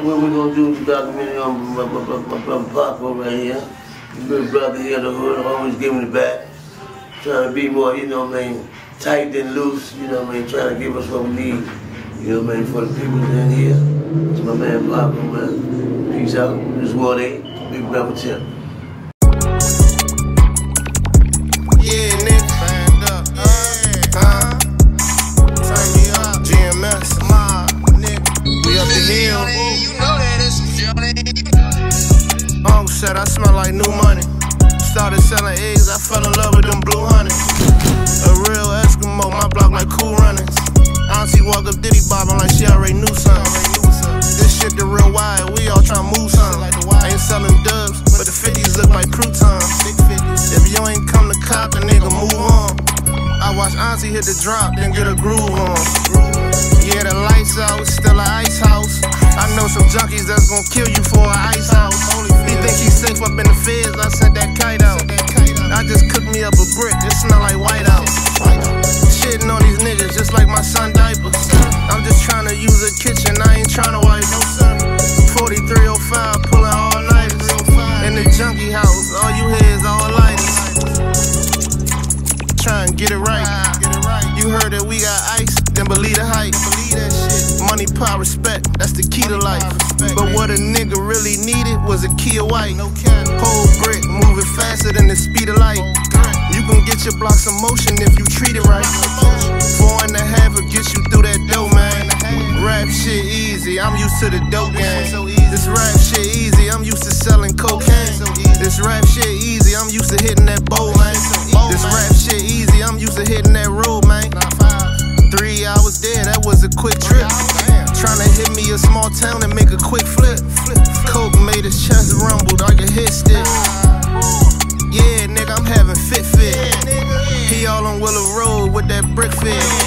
what we're gonna do is a documentary on my brother Paco right here. Good brother here in the hood, always giving it back. Trying to be more, you know what I mean, tight than loose, you know what I mean, trying to give us what we need, you know what I mean, for the people in here. It's my man Paco, man. Peace out. This is 1-8, Big Brother Tip. Yeah, nigga. Stand up. Turn me up. GMS. Nigga. We up the hill. You know that it's Uncle said I smell like new money. Started selling eggs, I fell in love with them blue honey. A real Eskimo, my block like Cool Runnings. Auntie walk up Diddy bobbing like she already knew something. This shit the real wide, we all tryna move something. Ain't selling dubs, but the 50s look like croutons. If you ain't come to cop, the nigga move on. I watch Auntie hit the drop, then get a groove on. Yeah, the lights out, still an ice house. I know some junkies that's gon' kill you for an ice house. He think he's safe up in the feds, I sent that kite out. I just cooked me up a brick, it smell like White House. Shitting on these niggas just like my son diapers. I'm just tryna use a kitchen, I ain't tryna wipe. 4305, pulling all nighters. In the junkie house, all you hear is all lighters. Try and get it right. You heard that we got ice, then believe the hype. Money, power, respect, that's the key to life. But what a nigga really needed was a Kia White. Whole brick, moving faster than the speed of light. You can get your block some motion if you treat it right. 4.5 will get you through that dough, man. Rap shit easy, I'm used to the dope game. This rap shit easy, I'm used to selling cocaine. This rap shit easy, I'm used to hitting that bowl, man. This rap shit easy, I'm used to hitting that road, man. 3 hours there, that was a quick trip. Tryna hit me a small town and make a quick flip. Coke made his chest rumble like a hit stick. Yeah, nigga, I'm having fit. He all on Willow Road with that brick fit.